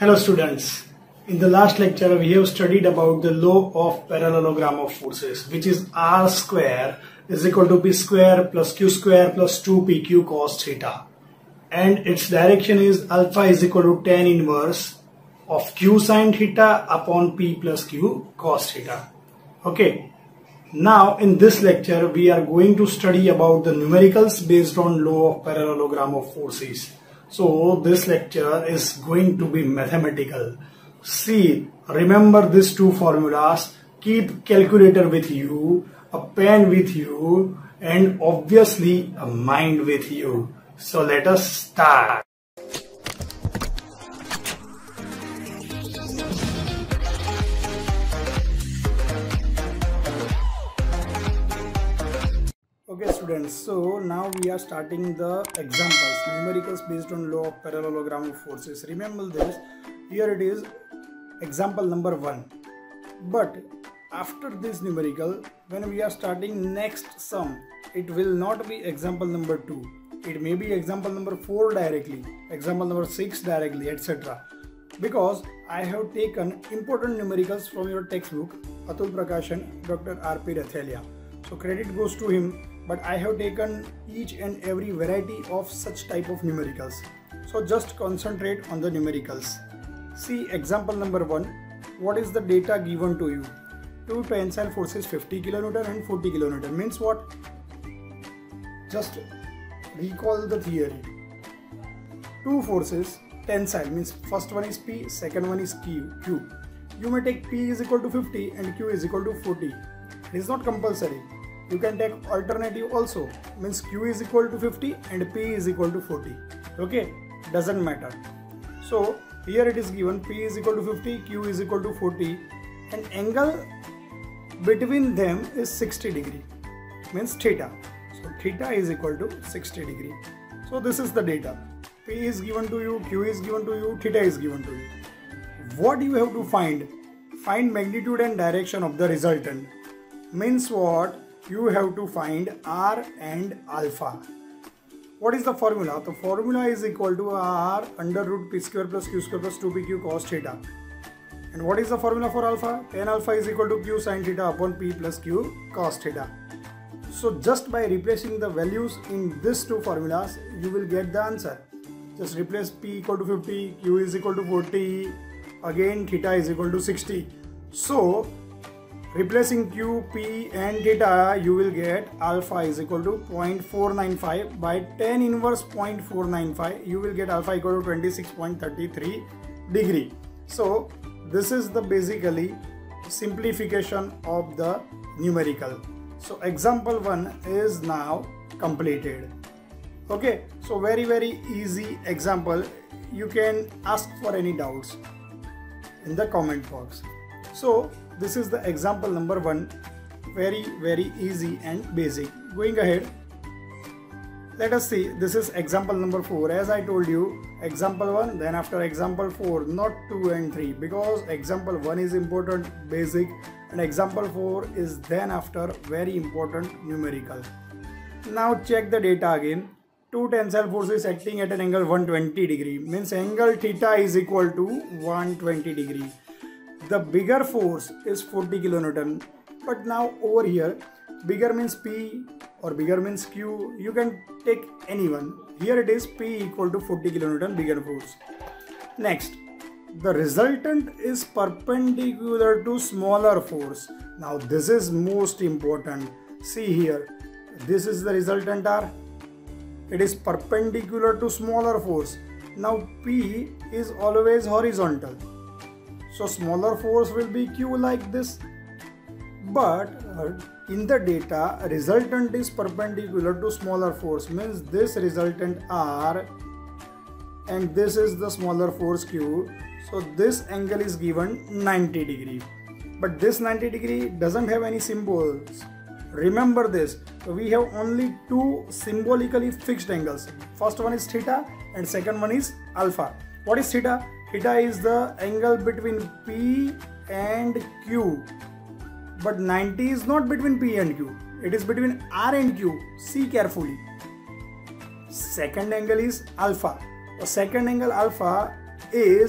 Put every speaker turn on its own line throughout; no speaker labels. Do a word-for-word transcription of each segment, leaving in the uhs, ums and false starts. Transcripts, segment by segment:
Hello students, in the last lecture we have studied about the law of parallelogram of forces, which is r square is equal to p square plus q square plus two p q cos theta, and its direction is alpha is equal to tan inverse of q sin theta upon p plus q cos theta. Okay, now in this lecture we are going to study about the numericals based on law of parallelogram of forces. So this lecture is going to be mathematical. See, remember these two formulas, keep calculator with you, a pen with you, and obviously a mind with you. So let us start. Okay students, so now we are starting the examples, numericals based on law of parallelogram of forces. Remember this, here it is example number one. But after this numerical, when we are starting next sum, it will not be example number two. It may be example number four directly, example number six directly, et cetera. Because I have taken important numericals from your textbook, Atul Prakashan, Doctor R P Rathelia. So credit goes to him. But I have taken each and every variety of such type of numericals. So just concentrate on the numericals. See example number one. What is the data given to you? Two tensile forces fifty kilonewton and forty kilonewton. Means what? Just recall the theory. Two forces tensile means first one is P, second one is Q. Q. You may take P is equal to fifty and Q is equal to forty. It is not compulsory. You can take alternative also, means Q is equal to fifty and P is equal to forty. Okay, doesn't matter. So here it is given P is equal to fifty, Q is equal to forty, and angle between them is sixty degree, means theta. So theta is equal to sixty degree. So this is the data. P is given to you, Q is given to you, theta is given to you. What you have to find? Find magnitude and direction of the resultant. Means what? You have to find R and alpha. What is the formula? The formula is equal to R under root P square plus Q square plus two P Q cos theta. And what is the formula for alpha? Tan alpha is equal to Q sin theta upon P plus Q cos theta. So just by replacing the values in these two formulas, you will get the answer. Just replace P equal to fifty, Q is equal to forty, again theta is equal to sixty. So replacing Q, P and theta, you will get alpha is equal to zero point four nine five by tan inverse zero point four nine five. You will get alpha equal to twenty-six point three three degree. So this is the basically simplification of the numerical. So example one is now completed. Okay, so very very easy example. You can ask for any doubts in the comment box. So this is the example number one, very very easy and basic. Going ahead, let us see, this is example number four. As I told you, example one, then after example four, not two and three, because example one is important, basic, and example four is then after very important numerical. Now check the data again. Two tensile forces acting at an angle one hundred twenty degree, means angle theta is equal to one hundred twenty degree. The bigger force is forty kilonewton, but now over here bigger means P or bigger means Q. You can take anyone. Here it is P equal to forty kilonewton, bigger force. Next, the resultant is perpendicular to smaller force. Now this is most important. See here, this is the resultant R. It is perpendicular to smaller force. Now P is always horizontal. So smaller force will be Q like this, but uh, in the data resultant is perpendicular to smaller force, means this resultant R and this is the smaller force Q. So this angle is given ninety degree, but this ninety degree doesn't have any symbols. Remember this, so we have only two symbolically fixed angles. First one is theta and second one is alpha. What is theta? Theta is the angle between P and Q, but ninety is not between P and Q, it is between R and Q. See carefully. Second angle is alpha. The second angle alpha is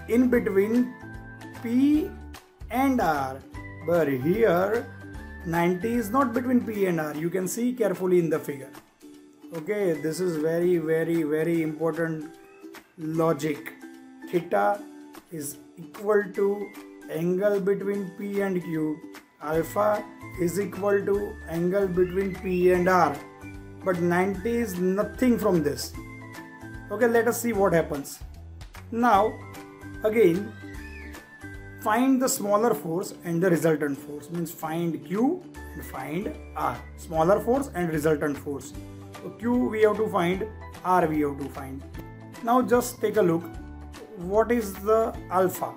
in between P and R, but here ninety is not between P and R. You can see carefully in the figure. Okay, this is very very very important logic. Theta is equal to angle between P and Q. Alpha is equal to angle between P and R. But ninety is nothing from this. Okay, let us see what happens. Now, again, find the smaller force and the resultant force. Means find Q and find R. Smaller force and resultant force. So Q we have to find, R we have to find. Now just take a look. What is the alpha?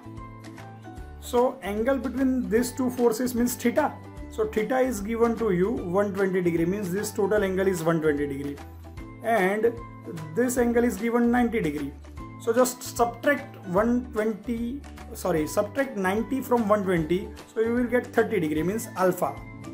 So angle between these two forces means theta. So theta is given to you one hundred twenty degree, means this total angle is one hundred twenty degree, and this angle is given ninety degree. So just subtract one hundred twenty, sorry, subtract ninety from one hundred twenty, so you will get thirty degree, means alpha.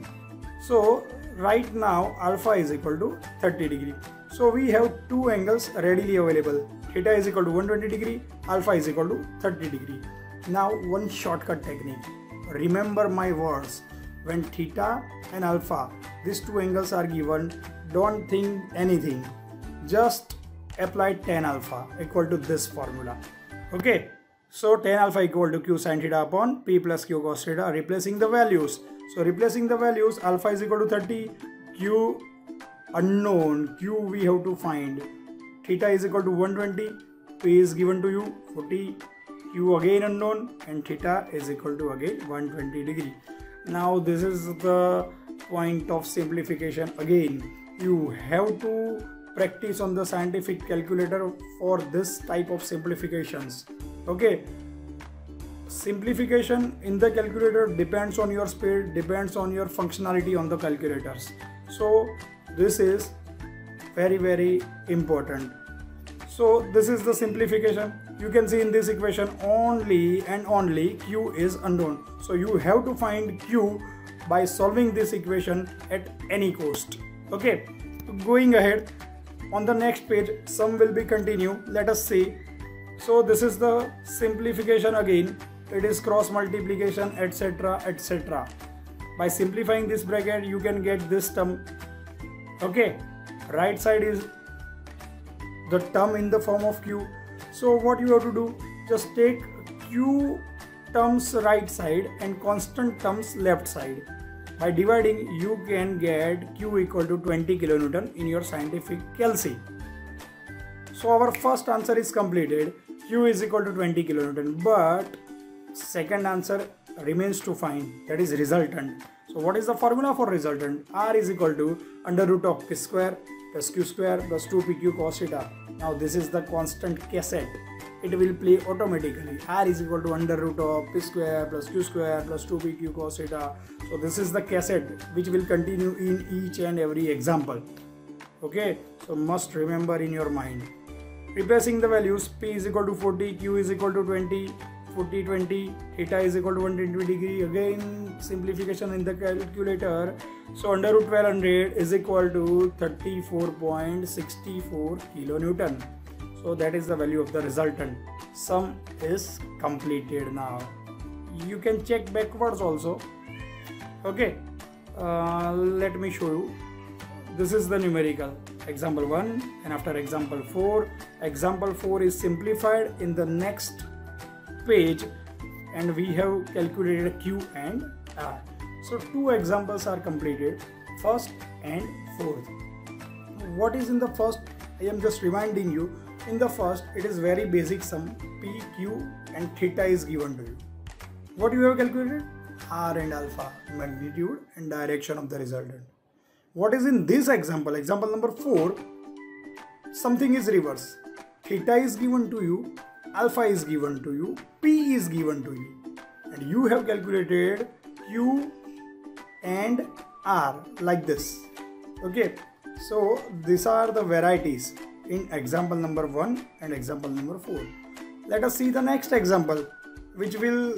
So right now alpha is equal to thirty degree. So we have two angles readily available. Theta is equal to one hundred twenty degree, alpha is equal to thirty degree. Now one shortcut technique. Remember my words. When theta and alpha, these two angles are given, don't think anything. Just apply tan alpha equal to this formula. Okay. So tan alpha equal to Q sin theta upon P plus Q cos theta, replacing the values. So replacing the values, alpha is equal to thirty, Q unknown, Q we have to find. Theta is equal to one hundred twenty, P is given to you forty, Q again unknown, and theta is equal to again one hundred twenty degree. Now this is the point of simplification. Again, you have to practice on the scientific calculator for this type of simplifications. Okay, simplification in the calculator depends on your speed, depends on your functionality on the calculators. So this is very very important. So this is the simplification. You can see in this equation only and only Q is unknown. So you have to find Q by solving this equation at any cost. Okay, going ahead on the next page, sum will be continue. Let us see. So this is the simplification again. It is cross multiplication, etc, et cetera. By simplifying this bracket, you can get this term. Okay, right side is the term in the form of Q. So what you have to do, just take Q terms right side and constant terms left side. By dividing, you can get Q equal to twenty kilonewton in your scientific calci. So our first answer is completed. Q is equal to twenty kilonewton, but second answer remains to find, that is resultant. So what is the formula for resultant? R is equal to under root of P square plus Q square plus two P Q cos theta. Now this is the constant cassette. It will play automatically. R is equal to under root of P square plus Q square plus two P Q cos theta. So this is the cassette which will continue in each and every example. Okay, so must remember in your mind. Replacing the values, P is equal to forty, Q is equal to twenty, forty, twenty, theta is equal to one hundred twenty degree. Again simplification in the calculator. So under root twelve hundred is equal to thirty-four point six four kilonewton. So that is the value of the resultant. Sum is completed now. You can check backwards also. Okay, uh, let me show you. This is the numerical. Example one, and after example four. Example four is simplified in the next page, and we have calculated Q and R. So two examples are completed, first and fourth. What is in the first? I am just reminding you. In the first, it is very basic sum. P, Q and theta is given to you. What you have calculated? R and alpha, magnitude and direction of the resultant. What is in this example? Example number four, something is reverse. Theta is given to you, alpha is given to you, P is given to you, and you have calculated Q and R like this. Okay, so these are the varieties in example number one and example number four. Let us see the next example, which will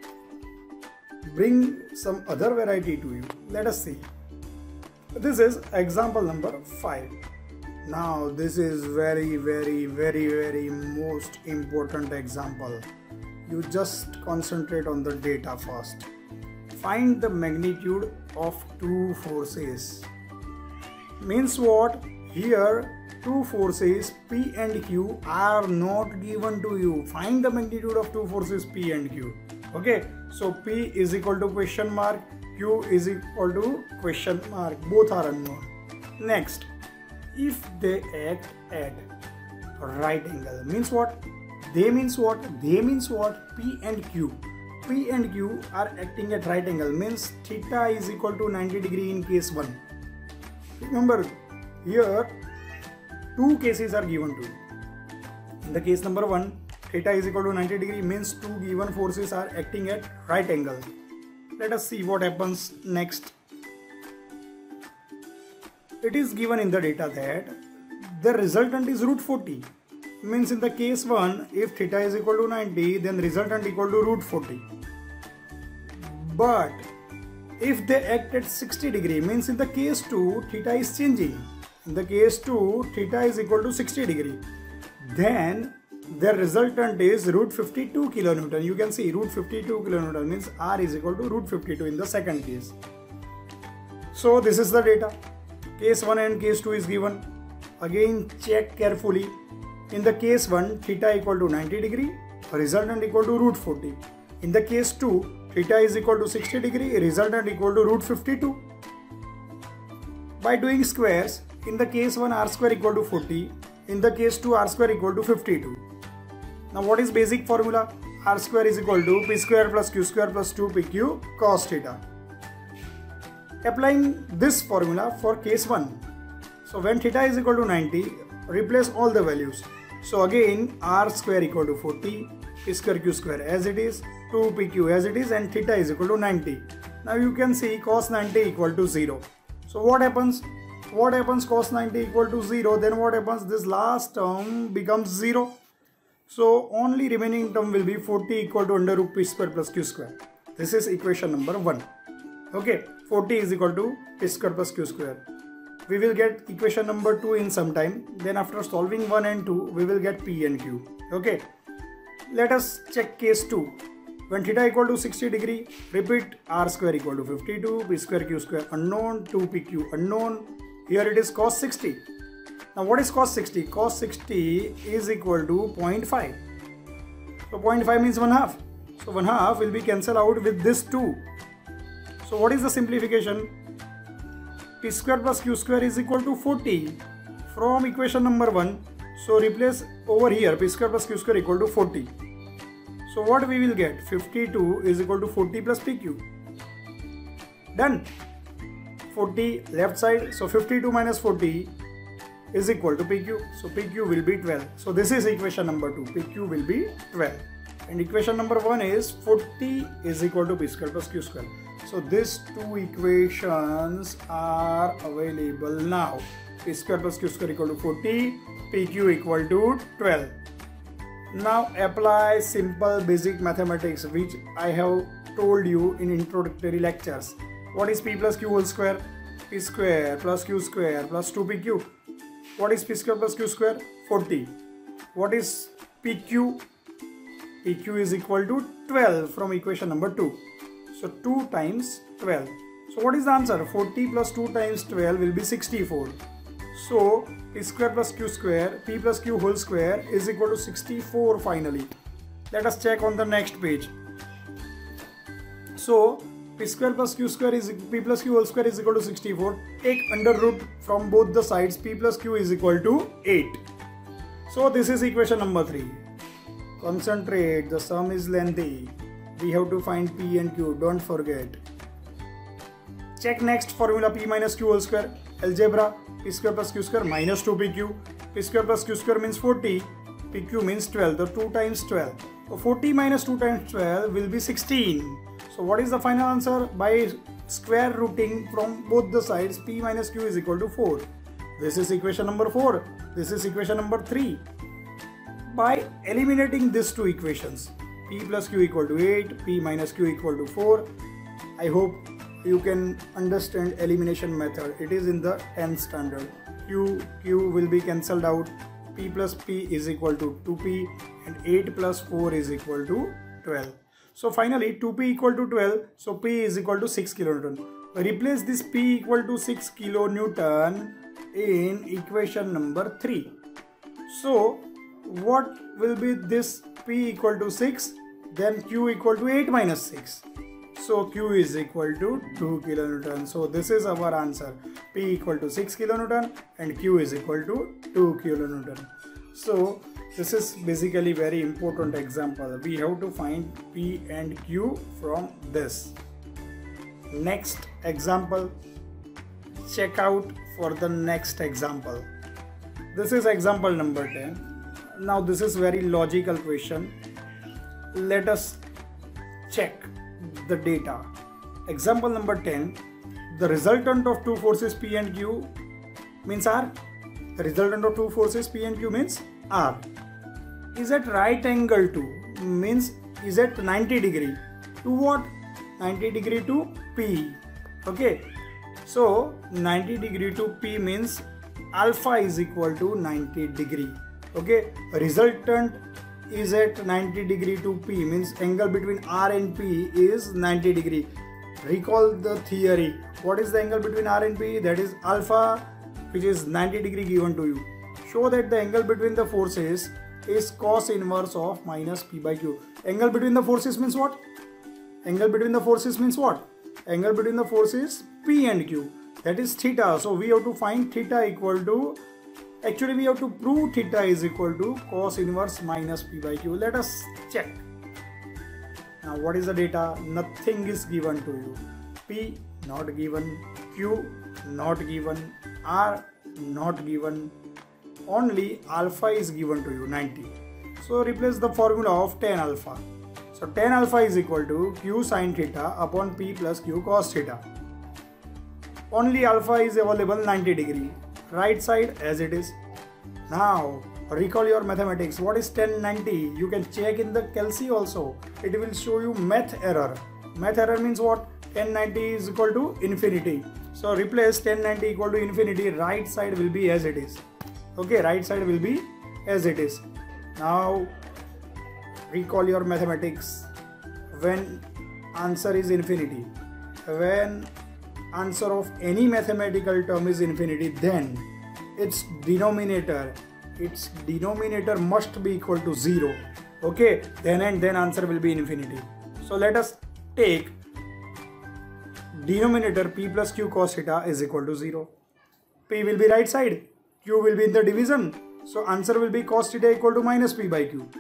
bring some other variety to you. Let us see. This is example number five. Now this is very very very very most important example. you just concentrate on the data first. Find the magnitude of two forces. Means what? Here two forces P and Q are not given to you. Find the magnitude of two forces P and Q. Okay, so P is equal to question mark, Q is equal to question mark. Both are unknown. Next, if they act at right angle, means what? They means what? They means what? P and Q. P and Q are acting at right angle, means theta is equal to ninety degree in case one. Remember, here two cases are given to you. In the case number one, theta is equal to ninety degree, means two given forces are acting at right angle. Let us see what happens next. It is given in the data that the resultant is root forty. Means in the case one, if theta is equal to ninety, then resultant equal to root forty. But if they act at sixty degree, means in the case two, theta is changing. In the case two, theta is equal to sixty degree. Then the resultant is root fifty-two kilonewton. You can see root fifty-two kilonewton means R is equal to root fifty-two in the second case. So this is the data. Case one and case two is given. Again check carefully. In the case one, theta equal to ninety degree, resultant equal to root forty. In the case two, theta is equal to sixty degree, resultant equal to root fifty-two. By doing squares, in the case one, r square equal to forty. In the case two, r square equal to fifty-two. Now what is basic formula? R square is equal to p square plus q square plus two p q cos theta. Applying this formula for case one. So when theta is equal to ninety, replace all the values. So again r square equal to forty, p square q square as it is, two p q as it is, and theta is equal to ninety. Now you can see cos ninety equal to zero. So what happens? What happens cos ninety equal to zero? Then what happens? This last term becomes zero. So only remaining term will be forty equal to under root p square plus q square. This is equation number one. Okay, forty is equal to p square plus q square. We will get equation number two in some time. Then after solving one and two, we will get P and Q. Okay. Let us check case two. When theta equal to sixty degree, repeat r square equal to fifty-two, p square q square unknown, two p q unknown. Here it is cos sixty. Now what is cos sixty? Cos sixty is equal to zero point five. So zero point five means one half. So one half will be cancelled out with this two. So what is the simplification? P square plus q square is equal to forty from equation number one. So replace over here p square plus q square equal to forty. So what we will get? fifty-two is equal to forty plus pq. Done. forty left side. So fifty-two minus forty is equal to pq. So pq will be twelve. So this is equation number two. Pq will be twelve. And equation number one is forty is equal to p square plus q square. So these two equations are available now. P square plus q square equal to forty, pq equal to twelve. Now apply simple basic mathematics which I have told you in introductory lectures. What is p plus q whole square? P square plus q square plus two p q. What is p square plus q square? forty. What is pq? Pq is equal to twelve from equation number two. So two times twelve. So what is the answer? forty plus two times twelve will be sixty-four. So p square plus q square, p plus q whole square is equal to sixty-four finally. Let us check on the next page. So p square plus q square is p plus q whole square is equal to sixty-four. Take under root from both the sides. P plus q is equal to eight. So this is equation number three. Concentrate, the sum is lengthy. We have to find p and q, don't forget. Check next formula, p minus q whole square. Algebra, p square plus q square minus two p q. P square plus q square means forty. Pq means twelve. So two times twelve. So forty minus two times twelve will be sixteen. So what is the final answer? By square rooting from both the sides, p minus q is equal to four. This is equation number four. This is equation number three. By eliminating these two equations, p plus q equal to eight, p minus q equal to four. I hope you can understand elimination method. It is in the tenth standard. Q, Q will be cancelled out. P plus P is equal to two p and eight plus four is equal to twelve. So finally two P equal to twelve, so P is equal to six kilonewton. Replace this P equal to six kilonewton in equation number three. So what will be this? P equal to six, then Q equal to eight minus six. So Q is equal to two kilonewton. So this is our answer. P equal to six kilonewton and Q is equal to two kilonewton. So this is basically very important example. We have to find P and Q from this. Next example. Check out for the next example. This is example number ten. Now this is very logical question. Let us check the data. Example number ten. The resultant of two forces P and Q means R. The resultant of two forces P and Q means R. Is at right angle to, means is at ninety degree. To what? ninety degree to P. Okay. So ninety degree to P means alpha is equal to ninety degree. Okay. Resultant is at ninety degree to P, means angle between R and P is ninety degree. Recall the theory. What is the angle between R and P? That is alpha, which is ninety degree given to you. Show that the angle between the forces is cos inverse of minus P by Q. Angle between the forces means what? Angle between the forces means what? Angle between the forces P and Q. That is theta. So we have to find theta equal to, actually we have to prove theta is equal to cos inverse minus P by Q. Let us check. Now what is the data? Nothing is given to you. P not given, Q not given, R not given. Only alpha is given to you, ninety. So replace the formula of tan alpha. So tan alpha is equal to Q sin theta upon P plus Q cos theta. Only alpha is available ninety degree. Right side as it is. Now recall your mathematics. What is tan ninety? You can check in the calci also. It will show you math error. Math error means what? tan ninety is equal to infinity. So replace tan ninety equal to infinity. Right side will be as it is. Okay, right side will be as it is. Now recall your mathematics. When answer is infinity, when answer of any mathematical term is infinity, then its denominator its denominator must be equal to zero. Okay, then and then answer will be infinity. So let us take denominator P plus Q cos theta is equal to zero. P will be right side, Q will be in the division. So answer will be cos theta equal to minus P by Q.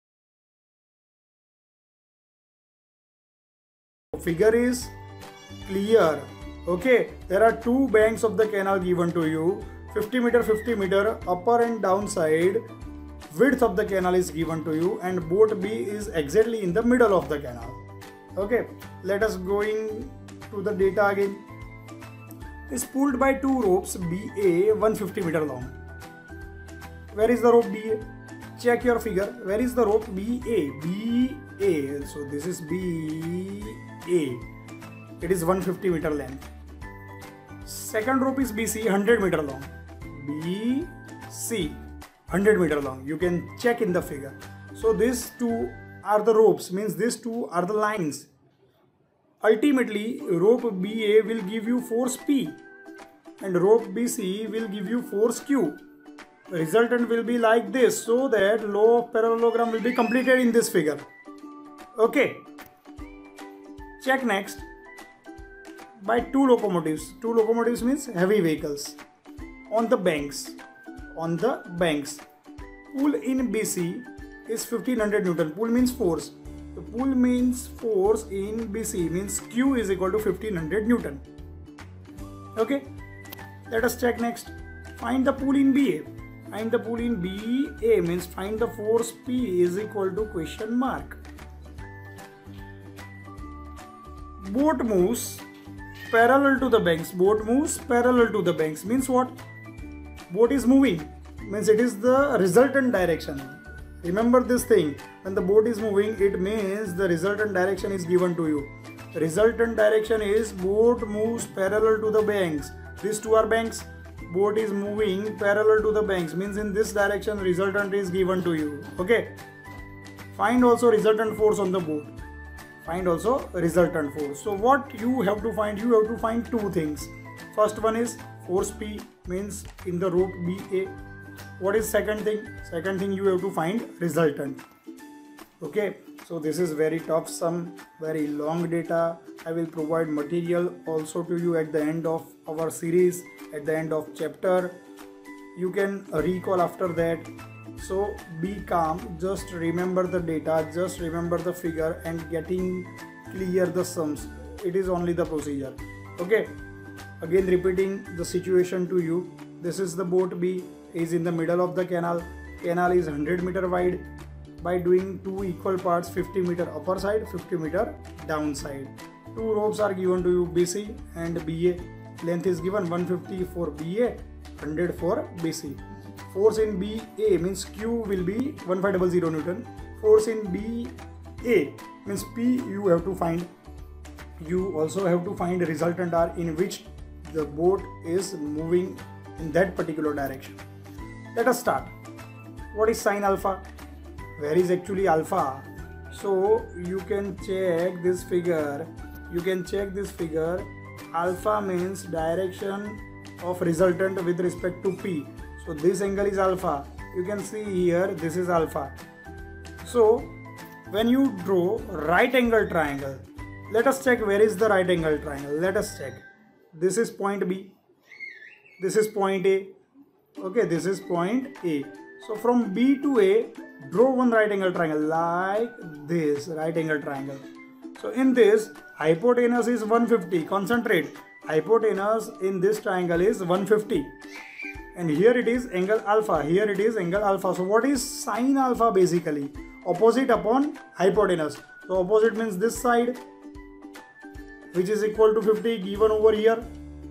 Figure is clear. Okay, there are two banks of the canal given to you, fifty meter, fifty meter, upper and down side. Width of the canal is given to you, and boat B is exactly in the middle of the canal. Okay, let us going to the data again. Is pulled by two ropes B A one hundred fifty meter long. Where is the rope B A? Check your figure. Where is the rope B A? B A. So this is B A. It is one hundred fifty meter length. Second rope is B C, one hundred meter long. B C, one hundred meter long. You can check in the figure. So these two are the ropes, means these two are the lines. Ultimately, rope B A will give you force P and rope B C will give you force Q. The resultant will be like this, so that law of parallelogram will be completed in this figure. Okay. Check next. By two locomotives. Two locomotives means heavy vehicles. On the banks. On the banks. Pull in B C is fifteen hundred Newton. Pull means force. The pull means force in B C means Q is equal to fifteen hundred Newton. Okay. Let us check next. Find the pull in B A. Find the pull in B A means find the force P is equal to question mark. Boat moves parallel to the banks. Boat moves parallel to the banks means what? Boat is moving means it is the resultant direction. Remember this thing, when the boat is moving, it means the resultant direction is given to you. The resultant direction is boat moves parallel to the banks. These two are banks. Boat is moving parallel to the banks means in this direction resultant is given to you. Okay. Find also resultant force on the boat. Find also resultant force. So what you have to find? You have to find two things. First one is force P means in the rope B A. What is second thing? Second thing you have to find resultant. Okay, so this is very tough sum, very long data. I will provide material also to you at the end of our series, at the end of chapter. You can recall after that. So be calm, just remember the data, just remember the figure and getting clear the sums. It is only the procedure. Okay, again repeating the situation to you. This is the boat B, is in the middle of the canal. Canal is one hundred meter wide. By doing two equal parts, fifty meter upper side, fifty meter down side. Two ropes are given to you, B C and B A. Length is given one hundred fifty for B A, one hundred for B C. Force in B A means Q will be fifteen hundred Newton. Force in B A means P you have to find. You also have to find resultant R in which the boat is moving in that particular direction. Let us start. What is sine alpha? Where is actually alpha? So you can check this figure. You can check this figure. Alpha means direction of resultant with respect to P. So this angle is alpha. You can see here this is alpha. So when you draw right angle triangle, let us check where is the right angle triangle. Let us check. This is point B. This is point A. Okay, this is point A. So from B to A, draw one right angle triangle like this, right angle triangle. So in this, hypotenuse is one hundred fifty. Concentrate. Hypotenuse in this triangle is one hundred fifty. And here it is angle alpha. Here it is angle alpha. So what is sine alpha basically? Opposite upon hypotenuse. So opposite means this side, which is equal to fifty given over here.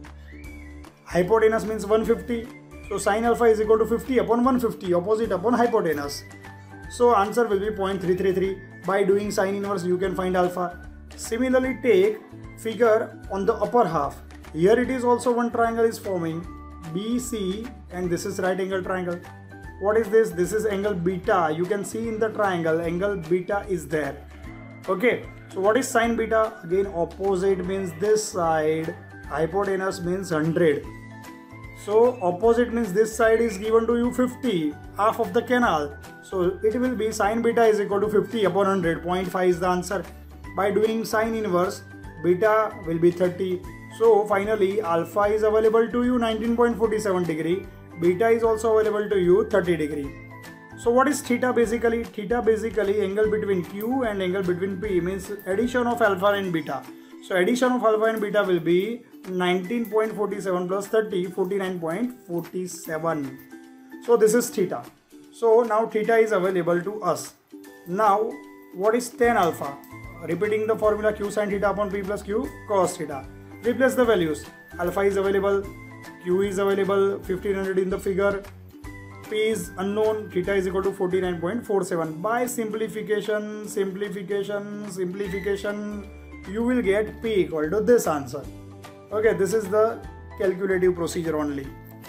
Hypotenuse means one hundred fifty. So sine alpha is equal to fifty upon one hundred fifty, opposite upon hypotenuse. So answer will be zero point three three three. By doing sine inverse, you can find alpha. Similarly, take figure on the upper half. Here it is also one triangle is forming, B C, and this is right angle triangle. What is this? This is angle beta. You can see in the triangle, angle beta is there. Okay. So what is sine beta? Again, opposite means this side, hypotenuse means one hundred. So opposite means this side is given to you fifty, half of the canal. So it will be sine beta is equal to fifty upon one hundred. zero point five is the answer. By doing sine inverse, beta will be thirty. So finally alpha is available to you nineteen point four seven degree. Beta is also available to you thirty degree. So what is theta basically? Theta basically angle between Q and angle between P means addition of alpha and beta. So addition of alpha and beta will be nineteen point four seven plus thirty, forty-nine point four seven. So this is theta. So now theta is available to us. Now what is tan alpha? Repeating the formula, q sin theta upon p plus q cos theta. Replace the values. Alpha is available, q is available, fifteen hundred in the figure, p is unknown, theta is equal to forty-nine point four seven. By simplification, simplification, simplification, you will get p equal to this answer. Okay, this is the calculative procedure only.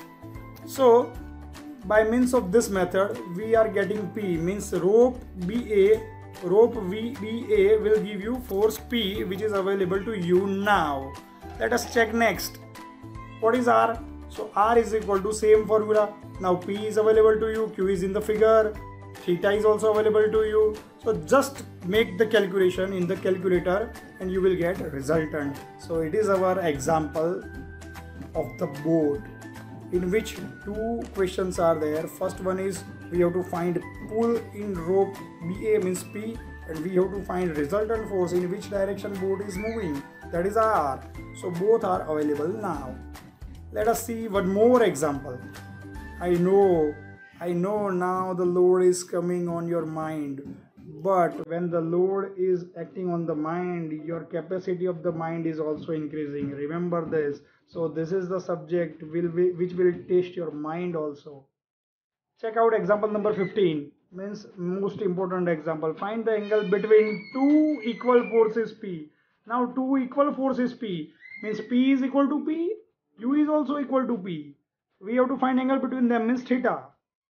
So by means of this method, we are getting p, means rope B A, rope V B A will give you force P, which is available to you now. Let us check next. What is R? So R is equal to same formula. Now P is available to you, Q is in the figure, theta is also available to you. So just make the calculation in the calculator and you will get resultant. So it is our example of the board in which two questions are there. First one is we have to find pull in rope B A means P, and we have to find resultant force in which direction boat is moving, that is R. So both are available now. Let us see one more example. I know, I know now the load is coming on your mind, but when the load is acting on the mind, your capacity of the mind is also increasing. Remember this. So this is the subject will be, which will test your mind also. Check out example number fifteen, means most important example. Find the angle between two equal forces P. Now two equal forces P means P is equal to P, Q is also equal to P. We have to find angle between them, means theta.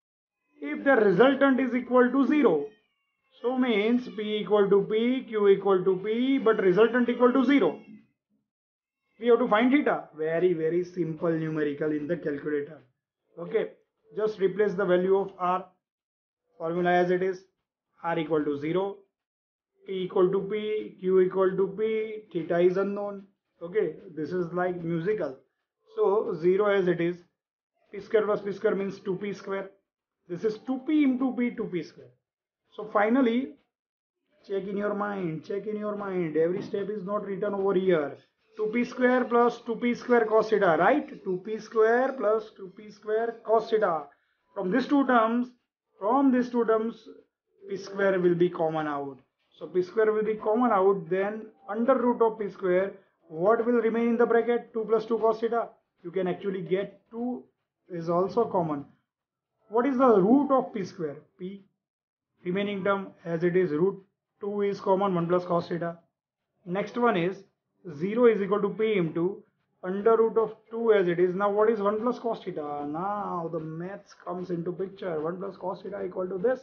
If the resultant is equal to zero, so means P equal to P, Q equal to P, but resultant equal to zero. We have to find theta. Very very simple numerical in the calculator. Okay, just replace the value of R, formula as it is, R equal to zero, P equal to P, Q equal to P, theta is unknown. Okay, this is like musical. So zero as it is, P square plus P square means two P square. This is two P into P, two P square. So finally, check in your mind, check in your mind. Every step is not written over here. two P square plus two P square cos theta, right? two P square plus two P square cos theta. From these two terms, from these two terms, P square will be common out. So P square will be common out, then under root of P square, what will remain in the bracket? two plus two cos theta. You can actually get two is also common. What is the root of P square? P. Remaining term as it is, root two is common, one plus cos theta. Next one is zero is equal to P into under root of two as it is. Now what is one plus cos theta? Now the maths comes into picture. one plus cos theta equal to this.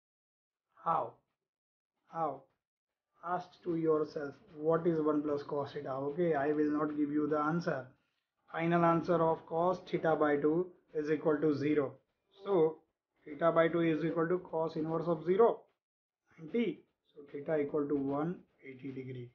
How? How? Ask to yourself, what is one plus cos theta? Okay, I will not give you the answer. Final answer of cos theta by two is equal to zero. So theta by two is equal to cos inverse of zero, ninety. So theta equal to one hundred eighty degree.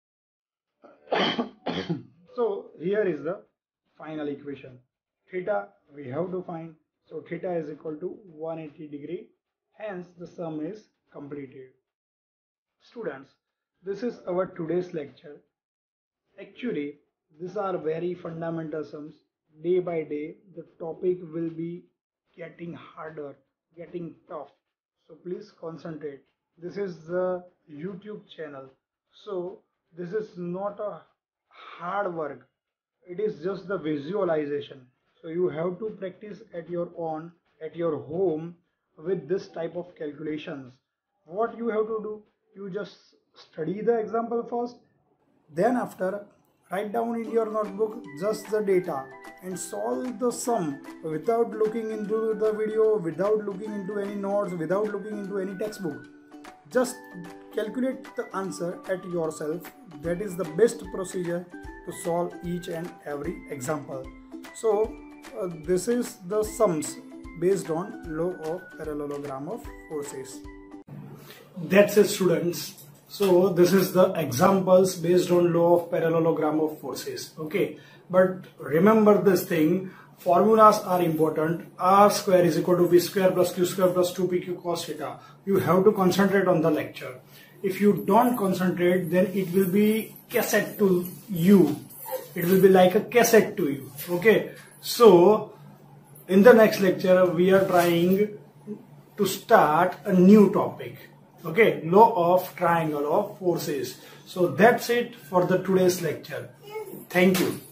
So here is the final equation. Theta we have to find. So theta is equal to one hundred eighty degree. Hence the sum is completed. Students, this is our today's lecture. Actually, these are very fundamental sums. Day by day, the topic will be getting harder, getting tough. So please concentrate. This is the YouTube channel. So this is not a hard work. It is just the visualization. So you have to practice at your own, at your home with this type of calculations. What you have to do? You just study the example first. Then after, write down in your notebook just the data and solve the sum without looking into the video, without looking into any notes, without looking into any textbook. Just calculate the answer at yourself. That is the best procedure to solve each and every example. So uh, this is the sums based on law of parallelogram of forces. That's it, students. So this is the examples based on law of parallelogram of forces. Okay, but remember this thing, formulas are important. R square is equal to B square plus Q square plus two P Q cos theta. You have to concentrate on the lecture. if you don't concentrate, then it will be cassette to you. It will be like a cassette to you. Okay, so in the next lecture we are trying to start a new topic. Okay, law of triangle of forces. So that's it for the today's lecture. Thank you.